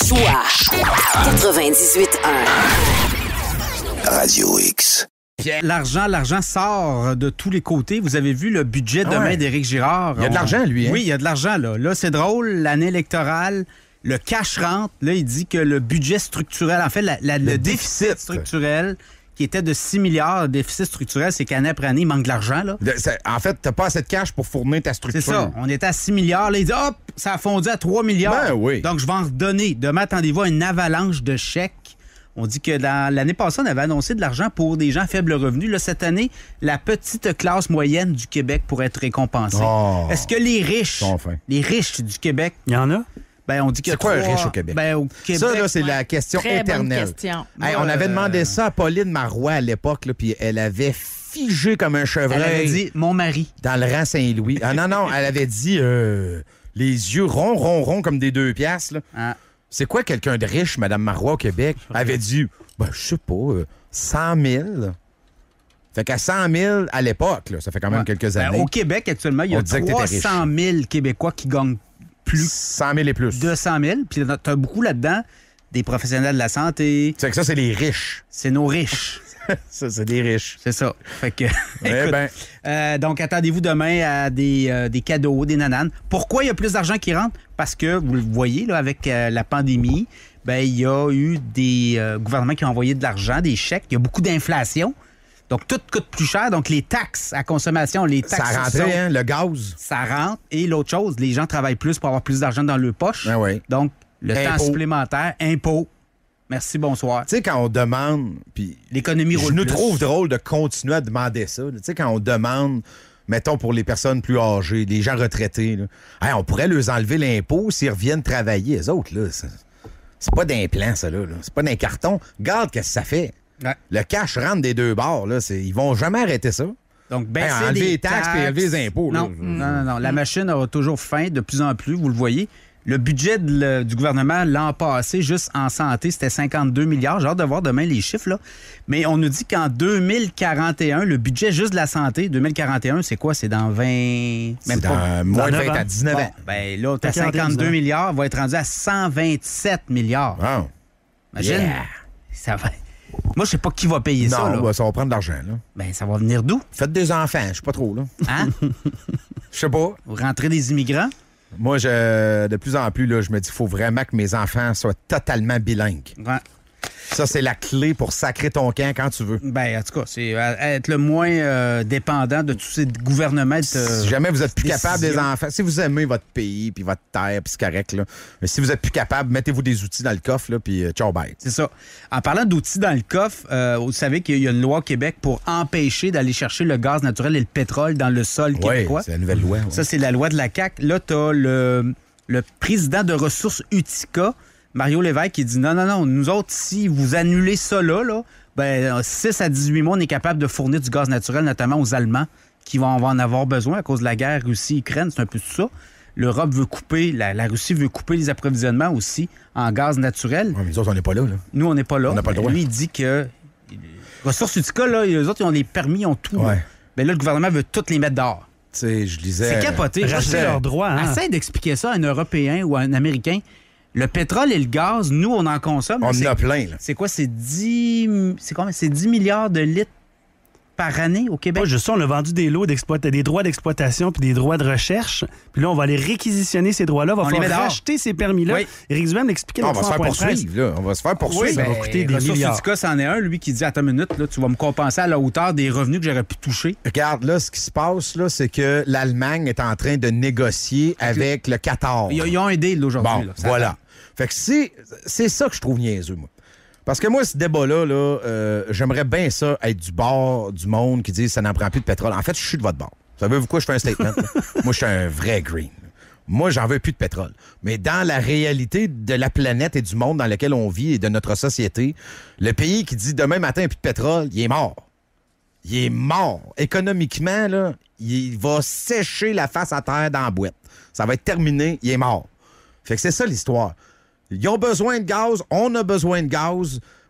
Choix 98.1 Radio X. L'argent sort de tous les côtés. Vous avez vu le budget demain d'Éric Girard. Il y a de l'argent, lui. Hein? Oui, il y a de l'argent, là. Là, c'est drôle, l'année électorale, le cash rentre. Là, il dit que le budget structurel, en fait, le déficit structurel qui était de 6 milliards, le déficit structurel, c'est qu'année après année, il manque de l'argent, là. En fait, t'as pas assez de cash pour fournir ta structure. C'est ça. On était à 6 milliards. Là, il dit, hop, ça a fondu à 3 milliards. Ben oui. Donc, je vais en redonner. Demain, attendez-vous à une avalanche de chèques. On dit que l'année passée, on avait annoncé de l'argent pour des gens à faible revenu. Là, cette année, la petite classe moyenne du Québec pourrait être récompensée. Oh. Est-ce que les riches du Québec... Il y en a? Ben, on dit que c'est quoi un riche au Québec? Ben, au Québec, ça, là, c'est la question très éternelle. Bonne question. Hey, on avait demandé ça à Pauline Marois à l'époque, puis elle avait figé comme un chevreuil. Elle avait dit « mon mari ». Dans le rang Saint-Louis. Ah non, elle avait dit les yeux ronds comme des 2 piastres. Là. Ah. C'est quoi quelqu'un de riche, Mme Marois, au Québec? Elle avait dit, je sais pas, 100 000. Fait qu'à 100 000 à l'époque, là, ça fait quand même quelques années. Au Québec, actuellement, il y a 300 000 Québécois qui gagnent plus. 100 000 et plus. 200 000. Puis t'as beaucoup là-dedans des professionnels de la santé. C'est que ça, c'est les riches. C'est nos riches. Ça, c'est des riches. C'est ça. Fait que, écoute, donc, attendez-vous demain à des cadeaux, des nananes. Pourquoi il y a plus d'argent qui rentre? Parce que, vous le voyez, là, avec la pandémie, il y a eu des gouvernements qui ont envoyé de l'argent, des chèques. Il y a beaucoup d'inflation. Donc, tout coûte plus cher. Donc, les taxes à consommation, les taxes... Ça rentre, hein, le gaz. Ça rentre. Et l'autre chose, les gens travaillent plus pour avoir plus d'argent dans leur poche. Ben oui. Donc, le temps supplémentaire, impôt. Merci, bonsoir. Tu sais, quand on demande... Puis l'économie roule plus. Je nous trouve drôle de continuer à demander ça. Tu sais, quand on demande, mettons, pour les personnes plus âgées, les gens retraités, là, on pourrait leur enlever l'impôt s'ils reviennent travailler. Les autres, là, c'est pas d'un plan, ça, là. C'est pas d'un carton. Regarde qu'est-ce que ça fait. Ouais. Le cash rentre des 2 bords. Là, ils vont jamais arrêter ça. Donc, baisser enlever les les taxes et élever les impôts. Non, là. Non. La machine aura toujours faim de plus en plus, vous le voyez. Le budget du gouvernement l'an passé, juste en santé, c'était 52 milliards. J'ai hâte de voir demain les chiffres, là. Mais on nous dit qu'en 2041, le budget juste de la santé, 2041, c'est quoi? C'est dans 20... C'est dans moins de 20 à 19 ans. Ben là, t'as 52 milliards, va être rendu à 127 milliards. Wow. Imagine, ça va... Moi, je sais pas qui va payer ça. Non, ça va prendre de l'argent, là. Ben, ça va venir d'où? Faites des enfants, je sais pas trop, là. Hein? Je sais pas. Rentrer des immigrants? Moi, de plus en plus, là, je me dis qu'il faut vraiment que mes enfants soient totalement bilingues. Ouais. Ça, c'est la clé pour sacrer ton camp quand tu veux. Ben, en tout cas, c'est être le moins dépendant de tous ces gouvernements. Si jamais vous êtes plus capable des enfants, si vous aimez votre pays puis votre terre, puis c'est correct, là. Mais si vous êtes plus capable, mettez-vous des outils dans le coffre, là, puis ciao, bye. C'est ça. En parlant d'outils dans le coffre, vous savez qu'il y a une loi au Québec pour empêcher d'aller chercher le gaz naturel et le pétrole dans le sol québécois. Oui, c'est la nouvelle loi. Ouais. Ça, c'est la loi de la CAQ. Là, tu as le président de Ressources Utica, Mario Lévesque, qui dit non, nous autres, si vous annulez ça là, 6 à 18 mois, on est capable de fournir du gaz naturel, notamment aux Allemands, qui vont en avoir besoin à cause de la guerre Russie-Ukraine. C'est un peu tout ça. L'Europe veut couper, la Russie veut couper les approvisionnements aussi en gaz naturel. Ouais, mais nous autres, on n'est pas là. Nous, on n'est pas là. On n'a pas le droit. Lui, il dit que Ressources Utica, là, les autres, ils ont les permis, ils ont tout. Ouais. Mais là, le gouvernement veut toutes les mettre dehors. Tu sais, je disais... C'est capoté. Racheter leurs droits. Hein? Essaye d'expliquer ça à un Européen ou à un Américain. Le pétrole et le gaz, nous, on en consomme. On en a plein, là. C'est quoi? C'est 10 milliards de litres par année au Québec? Pas juste ça, on a vendu des lots des droits d'exploitation puis des droits de recherche. Puis là, on va aller réquisitionner ces droits-là. On va falloir racheter ces permis-là. Oui. Éric Duhem l'expliquait dans on va se faire poursuivre, là. On va se faire poursuivre. Oui, ça va coûter des milliards. Ressources Utica, c'en est un, lui, qui dit, attends une minute, là, tu vas me compenser à la hauteur des revenus que j'aurais pu toucher. Regarde, là, ce qui se passe, là, c'est que l'Allemagne est en train de négocier avec le Qatar. Ils ont un deal aujourd'hui. Bon, là, voilà. Fait que c'est ça que je trouve niaiseux, moi. Parce que moi, ce débat-là, j'aimerais bien ça être du bord du monde qui dit ça n'en prend plus de pétrole. En fait, je suis de votre bord. Savez-vous quoi? Je fais un statement. Moi, je suis un vrai green. Moi, j'en veux plus de pétrole. Mais dans la réalité de la planète et du monde dans lequel on vit et de notre société, le pays qui dit demain matin, plus de pétrole, il est mort. Il est mort. Économiquement, là, il va sécher la face à terre dans la boîte. Ça va être terminé, il est mort. Fait que c'est ça l'histoire. Ils ont besoin de gaz, on a besoin de gaz.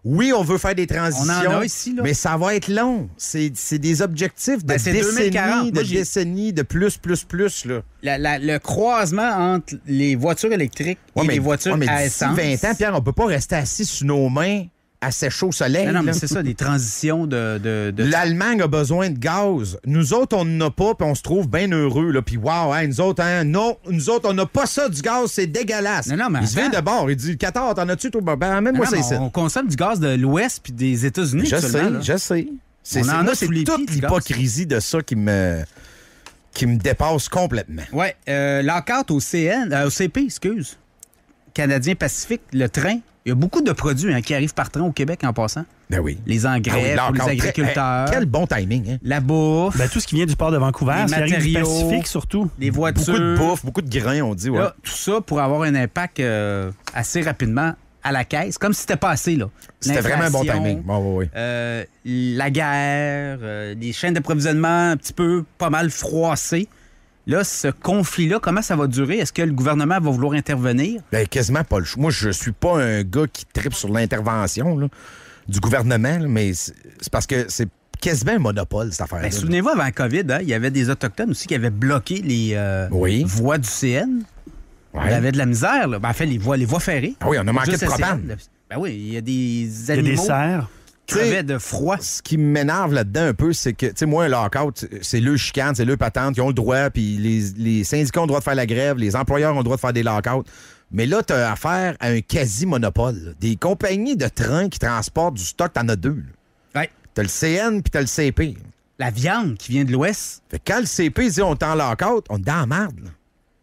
Oui, on veut faire des transitions, On en a ici, là. mais ça va être long. C'est des objectifs de c'est décennies, 2040. Moi, décennies, de plus, là. Le croisement entre les voitures électriques et les voitures à d'ici essence. 20 ans, Pierre, on peut pas rester assis sur nos mains assez chaud au soleil. Non, mais là. c'est ça, des transitions de... L'Allemagne a besoin de gaz. Nous autres, on n'en a pas, puis on se trouve bien heureux. Là. Puis wow, hein, nous autres, on n'a pas ça du gaz, c'est dégueulasse. Non, mais il se vient de bord, il dit, Qatar, t'en as-tu, toi? Ben, même moi, c'est ça. On consomme du gaz de l'Ouest puis des États-Unis. Je seulement, sais, je sais. On en a c'est sous les toute pieds, du gaz. l'hypocrisie de ça qui me dépasse complètement. Oui, l'encarte au CP, excuse. Canadien Pacifique, le train. Il y a beaucoup de produits qui arrivent par train au Québec en passant. Ben oui. Les engrais pour les agriculteurs. Quel bon timing, hein? La bourse. Ben, tout ce qui vient du port de Vancouver, Les ça arrive du matériaux, Pacifique surtout. Les voitures. Beaucoup de bouffe, beaucoup de grains, on dit. Ouais. Là, tout ça pour avoir un impact assez rapidement à la caisse, comme si c'était pas assez. Là. C'était vraiment un bon L'inflation, timing. Bon, oui. La guerre, les chaînes d'approvisionnement un petit peu pas mal froissées. Là, ce conflit-là, comment ça va durer? Est-ce que le gouvernement va vouloir intervenir? Ben, quasiment pas le choix. Moi, je suis pas un gars qui tripe sur l'intervention là, du gouvernement, là, mais c'est parce que c'est quasiment un monopole, cette affaire-là. Ben, souvenez-vous, avant la COVID, il y avait des Autochtones aussi qui avaient bloqué les voies du CN. Ouais. Il y avait de la misère. Là. Ben, en fait, les voies ferrées. Ah oui, on a manqué Juste de le propane. CN. Ben oui, il y a des Il y a des animaux serres. qui crevaient de froid. Ce qui m'énerve là-dedans un peu, c'est que, tu sais, moi, un lockout, c'est le chicane, c'est le patente, ils ont le droit, puis les syndicats ont le droit de faire la grève, les employeurs ont le droit de faire des lockouts. Mais là, tu as affaire à un quasi-monopole. Là. Des compagnies de trains qui transportent du stock, t'en as deux. Ouais. T'as le CN puis t'as le CP. La viande qui vient de l'Ouest. Fait que quand le CP dit on est en lockout, on est dans la merde. Là.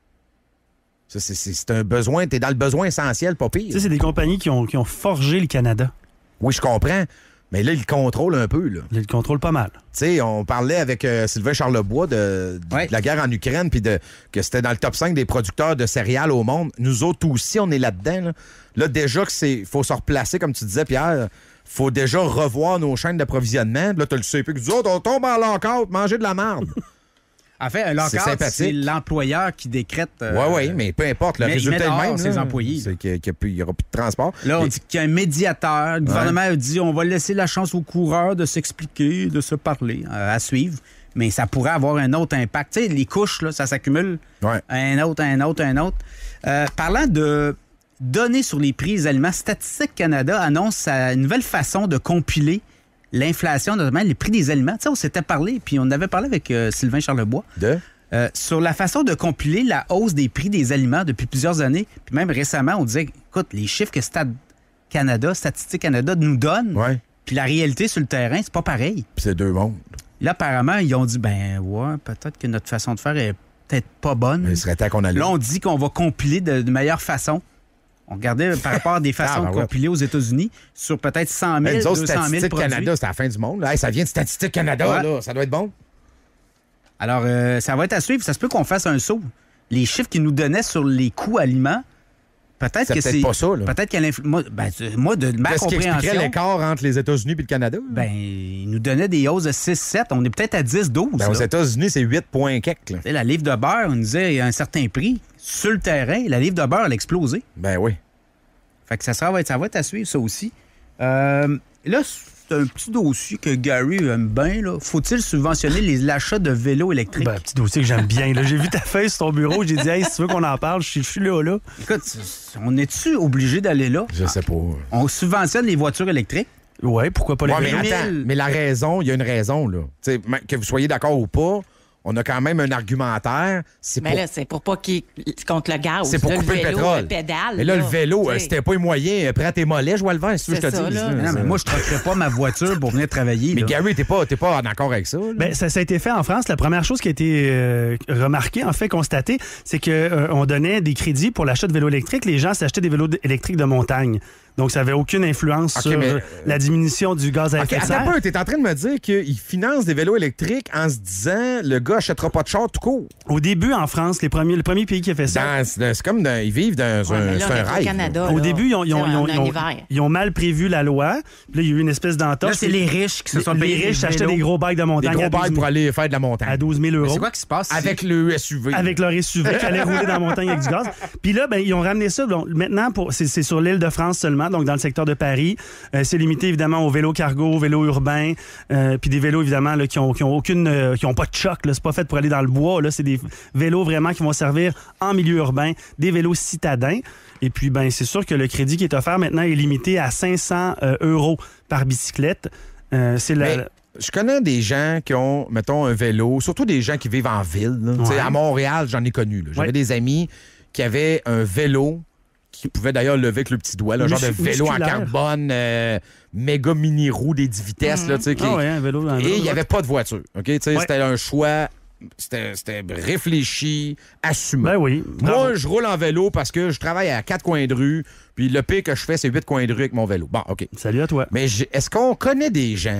Ça, c'est un besoin, t'es dans le besoin essentiel, pas pire. Tu sais, c'est des compagnies qui ont forgé le Canada. Oui, je comprends. Mais là, ils le contrôlent un peu. Là. Ils le contrôlent pas mal. Tu sais, on parlait avec Sylvain Charlebois de la guerre en Ukraine, puis que c'était dans le top 5 des producteurs de céréales au monde. Nous autres aussi, on est là-dedans. Là déjà, il faut se replacer, comme tu disais, Pierre. Faut déjà revoir nos chaînes d'approvisionnement. Là, t'as le CP qui dit « Oh, on tombe en lockout, manger de la merde. » En fait, un lockout, c'est l'employeur qui décrète... Oui, mais peu importe, le résultat est le même. Ses employés. C'est qu'il n'y aura plus de transport. Là, on dit qu'il y a un médiateur. Le gouvernement a dit on va laisser la chance aux coureurs de s'expliquer, de se parler, à suivre. Mais ça pourrait avoir un autre impact. Tu sais, les couches, là, ça s'accumule. Ouais. Un autre. Parlant de données sur les prix des aliments, Statistique Canada annonce une nouvelle façon de compiler l'inflation, notamment les prix des aliments. Tu sais, on s'était parlé, puis on avait parlé avec Sylvain Charlebois. Sur la façon de compiler la hausse des prix des aliments depuis plusieurs années. Puis même récemment, on disait, écoute, les chiffres que Statistique Canada nous donne, puis la réalité sur le terrain, c'est pas pareil. Puis c'est deux mondes. Là, apparemment, ils ont dit, peut-être que notre façon de faire est peut-être pas bonne. Mais il serait temps qu'on allait. Là, on dit qu'on va compiler de meilleure façon. On regardait par rapport à des façons de compiler aux États-Unis sur peut-être 100 000, 200 000 Statistique produits. Canada, c'est la fin du monde. Là. Hey, ça vient de Statistique Canada, là. Ça doit être bon. Alors, ça va être à suivre. Ça se peut qu'on fasse un saut. Les chiffres qu'ils nous donnaient sur les coûts aliments, peut-être que c'est... pas ça, là. Peut-être qu'à moi, de ma Qu'est-ce qui compréhension... expliquerait l'écart entre les États-Unis et le Canada? Ils nous donnaient des hausses de 6-7. On est peut-être à 10-12. Aux États-Unis, c'est 8 points quelques. Là. La livre de beurre, on nous disait, il y a un certain prix. Sur le terrain, la livre de beurre, elle a explosé. Ben oui. Fait que ça va être à suivre, ça aussi. Là, c'est un petit dossier que Gary aime bien. Là. Faut-il subventionner l'achat de vélos électriques? Un petit dossier que j'aime bien. Là. J'ai vu ta feuille sur ton bureau. J'ai dit, hey, si tu veux qu'on en parle, je suis là. Écoute, on est-tu obligé d'aller là? Je sais pas. On subventionne les voitures électriques. Oui, pourquoi pas les vélos? Mais attends, mais la raison, il y a une raison. Là. T'sais, que vous soyez d'accord ou pas, on a quand même un argumentaire. Là, c'est pour pas qu'il contre le gaz. C'est pour couper le pétrole. Le pédale. Mais là, le vélo, c'était pas un moyen. Prends tes mollets, je vois le vent, si tu veux que je te dise. Non, mais moi, je ne troquerais pas ma voiture pour venir travailler. Mais là. Gary, t'es pas en accord avec ça? Ça a été fait en France. La première chose qui a été remarquée, en fait, constatée, c'est qu'on donnait des crédits pour l'achat de vélos électriques. Les gens s'achetaient des vélos électriques de montagne. Donc, ça n'avait aucune influence sur la diminution du gaz à effet de serre. Attends un peu, t'es en train de me dire qu'ils financent des vélos électriques en se disant le gars achètera pas de char tout court. Au début, en France, le premier pays qui a fait ça. C'est comme ils vivent dans un rêve. Canada, au début, ils ont mal prévu la loi. Puis là, il y a eu une espèce d'entorse. Là, c'est les riches qui se sont payés. Les riches achetaient des gros bikes de montagne. Des gros bikes pour aller faire de la montagne. À 12 000 €. C'est quoi qui se passe? Avec le SUV. Avec leur SUV qui allait rouler dans la montagne avec du gaz. Puis là, ils ont ramené ça. Bon, maintenant, c'est sur l'île de France seulement. évidemment, donc dans le secteur de Paris. C'est limité, évidemment, aux vélos cargo, aux vélos urbains, puis des vélos, évidemment, là, qui ont pas de choc. Là. C'est pas fait pour aller dans le bois. Là. C'est des vélos vraiment qui vont servir en milieu urbain, des vélos citadins. Et puis, ben, c'est sûr que le crédit qui est offert maintenant est limité à 500 € par bicyclette. Je connais des gens qui ont, mettons, un vélo, surtout des gens qui vivent en ville. Ouais. À Montréal, j'en ai connu. Là. J'avais des amis qui avaient un vélo qui pouvait d'ailleurs lever avec le petit doigt, un genre de vélo en carbone, méga mini-roue des 10 vitesses. Là, un vélo et il n'y avait pas de voiture. Okay? C'était un choix... C'était réfléchi, assumé. Ben oui. Moi, je roule en vélo parce que je travaille à 4 coins de rue, puis le pire que je fais, c'est 8 coins de rue avec mon vélo. Bon, OK. Salut à toi. Mais est-ce qu'on connaît des gens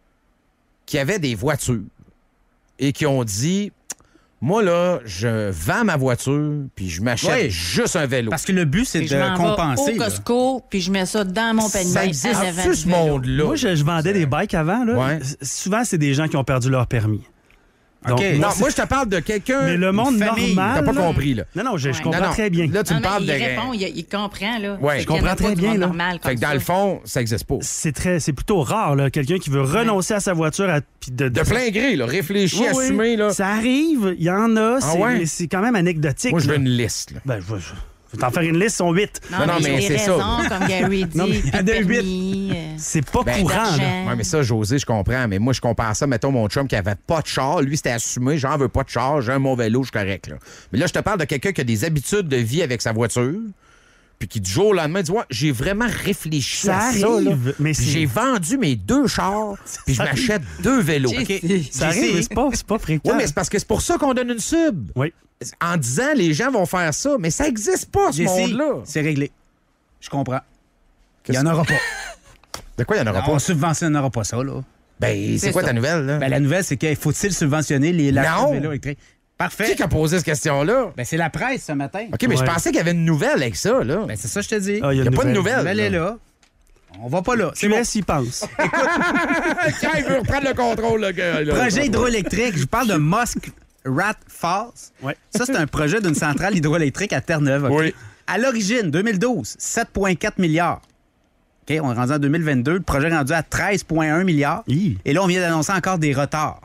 qui avaient des voitures et qui ont dit... Moi, là, je vends ma voiture, puis je m'achète juste un vélo. Parce que le but, c'est de compenser. Au Costco, puis je mets ça dans mon panier. Ça existe ce monde-là. Moi, je vendais des bikes avant. Là. Ouais. Souvent, c'est des gens qui ont perdu leur permis. Donc, moi, je te parle de quelqu'un. Mais le monde normal. T'as pas compris, là. Non, je comprends très bien. Là, tu me parles il répond, il comprend, là. Ouais. Je comprends très bien, là. Fait que dans le fond, ça n'existe pas. C'est plutôt rare, là. Quelqu'un qui veut renoncer à sa voiture de plein gré, là. Réfléchir, assumer, là. Ça arrive, il y en a, mais c'est quand même anecdotique. Moi, je veux une liste, là. Ben, je vais t'en faire une liste, sont 8. Non, mais c'est ça. Comme Gary dit, non, c'est pas courant. Oui, mais ça, José, je comprends. Mais moi, je compare ça, mettons, mon chum qui avait pas de char. Lui, c'était assumé. J'en veux pas de char. J'ai mon vélo, je suis correct. Là. Mais là, je te parle de quelqu'un qui a des habitudes de vie avec sa voiture. Puis qui, du jour au lendemain, dit j'ai vraiment réfléchi à ça. Mais j'ai vendu mes 2 chars, puis je m'achète 2 vélos. Ça arrive, c'est pas fréquent. Oui, mais c'est parce que c'est pour ça qu'on donne une sub. Oui. En disant, les gens vont faire ça, mais ça n'existe pas, ce monde-là. C'est réglé. Je comprends. Il n'y en aura pas. De quoi il n'y en aura pas? On subventionnera pas ça, là. Ben, c'est quoi ta nouvelle, là? Ben, la nouvelle, c'est qu'il faut-il subventionner la vélo électrique? Parfait. Qui a posé cette question-là? Ben, c'est la presse ce matin. OK, mais je pensais qu'il y avait une nouvelle avec ça, là. Ben, c'est ça que je te dis. Il n'y a pas de nouvelle. Elle est là. On va pas là. Tu laisses y pense. Quand il veut reprendre le contrôle, le gars. Projet hydroélectrique. Je parle de Muskrat Falls. Ouais. Ça, c'est un projet d'une centrale hydroélectrique à Terre-Neuve. Okay? Oui. À l'origine, 2012, 7,4 milliards. OK, on est rendu en 2022. Le projet est rendu à 13,1 milliards. Et là, on vient d'annoncer encore des retards.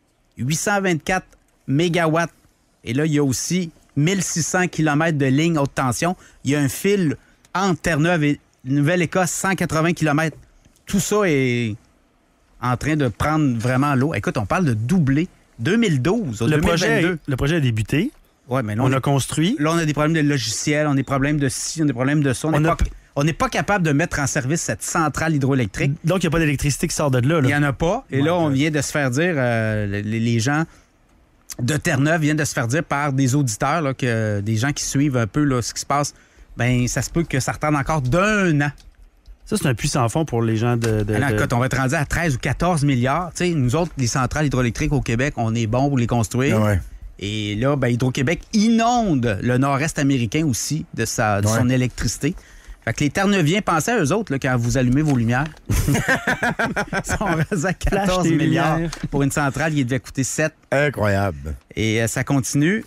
824 mégawatts. Et là, il y a aussi 1600 km de lignes haute tension. Il y a un fil entre Terre-Neuve et Nouvelle-Écosse, 180 km. Tout ça est en train de prendre vraiment l'eau. Écoute, on parle de doubler. 2012 au 2022. Le projet a débuté. Ouais, mais là, on a construit. Là, on a des problèmes de logiciels, on a des problèmes de ci, on a des problèmes de ça. On n'est pas capable de mettre en service cette centrale hydroélectrique. Donc, il n'y a pas d'électricité qui sort de là. Il n'y en a pas. Et là, on vient de se faire dire, les gens de Terre-Neuve viennent de se faire dire par des auditeurs, là, que des gens qui suivent un peu là, ce qui se passe, ben ça se peut que ça retarde encore d'1 an. Ça, c'est un puits sans fond pour les gens Écoute, on va être rendu à 13 ou 14 milliards. T'sais, nous autres, les centrales hydroélectriques au Québec, on est bons pour les construire. Ouais. Et là, ben, Hydro-Québec inonde le nord-est américain aussi de son électricité. Fait que les Terre-Neuviens, pensez à eux autres là, quand vous allumez vos lumières. Ils sont rendus à 14 milliards pour une centrale qui devait coûter 7. Incroyable. Et ça continue.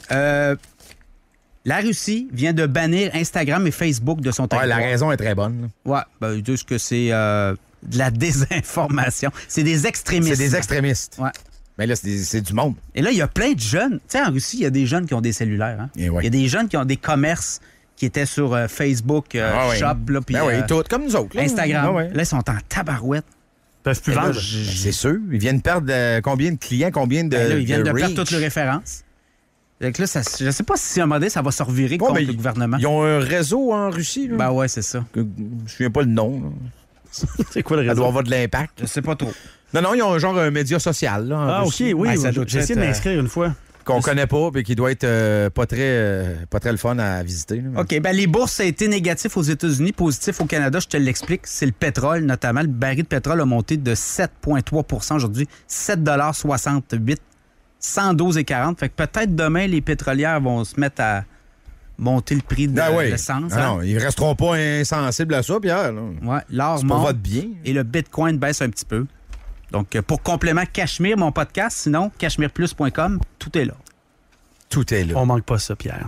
La Russie vient de bannir Instagram et Facebook de son territoire. Ouais, la raison est très bonne. Ouais, ben, ils disent que c'est de la désinformation. C'est des extrémistes. C'est des extrémistes. Ouais. Mais là, c'est du monde. Et là, il y a plein de jeunes. Tu sais, en Russie, il y a des jeunes qui ont des cellulaires. Hein? Il y a des jeunes qui ont des commerces qui étaient sur Facebook Shop. Là, puis, oui, tout comme nous autres. Là. Instagram. Là, ils sont en tabarouette. Ils peuvent plus vendre. C'est sûr. Ils viennent perdre combien de clients, combien de là, ils viennent de reach. perdre toutes les références. Donc là, je ne sais pas si à un moment donné, ça va se revirer contre le gouvernement. Ils ont un réseau en Russie. Là. Ben ouais, c'est ça. Je me souviens pas le nom. C'est quoi le réseau? Ça doit avoir de l'impact. Je sais pas trop. Non, ils ont un média social. Là, OK, oui. J'ai essayé de m'inscrire une fois. Qu'on connaît pas et qui doit être pas très le fun à visiter. Là. OK, ben les bourses, ça a été négatif aux États-Unis, positif au Canada, je te l'explique. C'est le pétrole, notamment. Le baril de pétrole a monté de 7,3 aujourd'hui, 7,68 112,40. Fait que peut-être demain, les pétrolières vont se mettre à monter le prix de l'essence. Non, ils resteront pas insensibles à ça, Pierre. Là. Ouais, l'or c'est monte. pour votre bien. Et le Bitcoin baisse un petit peu. Donc, pour complément Cachemire, mon podcast, sinon, cachemireplus.com, tout est là. Tout est là. On manque pas ça, Pierre.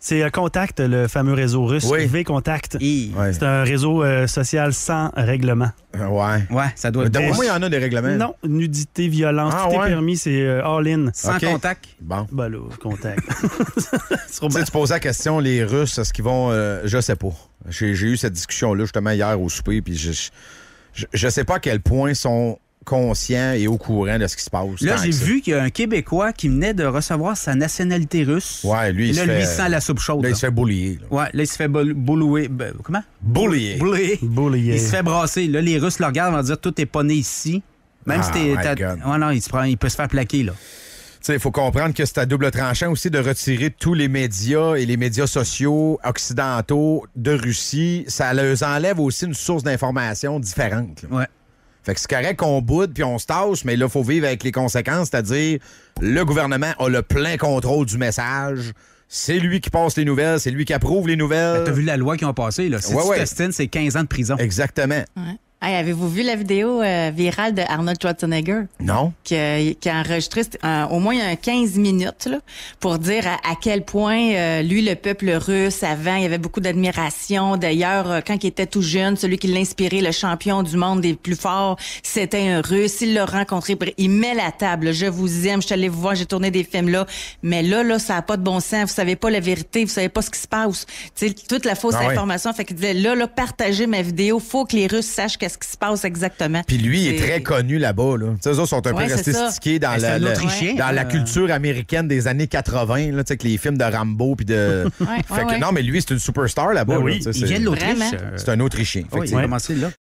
C'est Contact, le fameux réseau russe. Oui. V-Contact. Ouais, C'est un réseau social sans règlement. Ouais. ça doit être D'après moi, il y en a des règlements. Non, nudité, violence, Ah, tout ouais. est permis, c'est all-in. sans OK. contact. Bon. Ben là, Contact. Tu sais, tu posais la question, les Russes, est-ce qu'ils vont... je sais pas. J'ai eu cette discussion-là justement hier au souper, puis je sais pas à quel point ils sont conscients et au courant de ce qui se passe. Là, tant j'ai que ça. vu qu'il y a un Québécois qui venait de recevoir sa nationalité russe. Ouais, lui, il là, se fait... lui, sent la soupe chaude. Là, il là. se fait bullier. Là. Ouais, là, il se fait boulouer. Comment? Bullier. Boulouer. Bullier. Il se fait brasser. Là, les Russes le regardent, vont dire tout est pas né ici. Même si my t'es. God. Ouais, non, il peut se faire plaquer, là. Tu sais, il faut comprendre que c'est à double tranchant aussi de retirer tous les médias et les médias sociaux occidentaux de Russie. Ça leur enlève aussi une source d'information différente. Là. Ouais. Fait que c'est correct qu'on boude puis on se tasse, mais là, il faut vivre avec les conséquences, c'est-à-dire le gouvernement a le plein contrôle du message. C'est lui qui passe les nouvelles, c'est lui qui approuve les nouvelles. T'as vu la loi qu'ils ont passée, là? Si Ouais, tu ouais. t'ostines, c'est 15 ans de prison. Exactement. Ouais. Hey, avez-vous vu la vidéo virale de Arnold Schwarzenegger Non? qui a enregistré au moins 15 minutes là, pour dire à quel point lui, le peuple russe, avant, il y avait beaucoup d'admiration. D'ailleurs, quand il était tout jeune, celui qui l'inspirait, le champion du monde des plus forts, c'était un Russe. Il l'a rencontré, il met la table. Je vous aime, je suis allé vous voir, j'ai tourné des films là. Mais là, ça n'a pas de bon sens. Vous savez pas la vérité, vous savez pas ce qui se passe. Tu sais, toute la fausse information. Fait qu'il disait, là, partagez ma vidéo. Faut que les Russes sachent qu'est-ce qui se passe exactement. Puis lui, il est très connu là-bas. Là. Tu sais, eux autres sont un peu restés stickés dans, C'est un Autrichien. dans la culture américaine des années 80, là, tu sais, avec les films de Rambo. Puis de... fait que, non, mais lui, c'est une superstar là-bas. Ben oui, là, tu sais, Il vient de l'Autriche. Vraiment? c'est un Autrichien. Oui, il a commencé là.